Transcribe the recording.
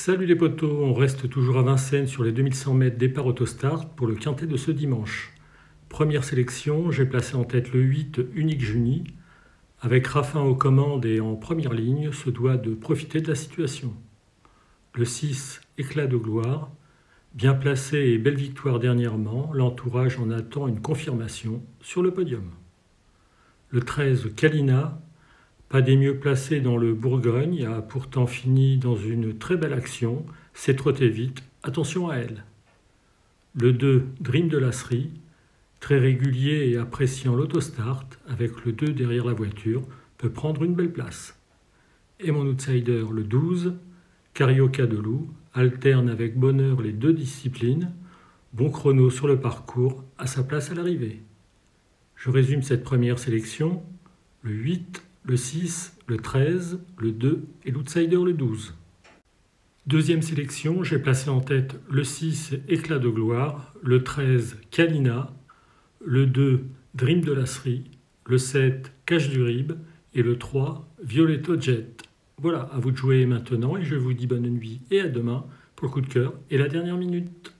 Salut les potos, on reste toujours à Vincennes sur les 2100 mètres départ autostart pour le quintet de ce dimanche. Première sélection, j'ai placé en tête le 8 Unique Juni. Avec Raffin aux commandes et en première ligne, se doit de profiter de la situation. Le 6 Éclat de gloire, bien placé et belle victoire dernièrement, l'entourage en attend une confirmation sur le podium. Le 13 Kalina, pas des mieux placés dans le Bourgogne, a pourtant fini dans une très belle action, s'est trottée vite, attention à elle. Le 2, Dream de Lasserie, très régulier et appréciant l'autostart, avec le 2 derrière la voiture, peut prendre une belle place. Et mon outsider, le 12, Carioca de Loup, alterne avec bonheur les deux disciplines, bon chrono sur le parcours, à sa place à l'arrivée. Je résume cette première sélection, le 8, le 6, le 13, le 2 et l'outsider le 12. Deuxième sélection, j'ai placé en tête le 6 Éclat de gloire, le 13 Kalina, le 2 Dream de Lasserie, le 7 Cache du Rib et le 3 Violetto Jet. Voilà, à vous de jouer maintenant et je vous dis bonne nuit et à demain pour le coup de cœur et la dernière minute.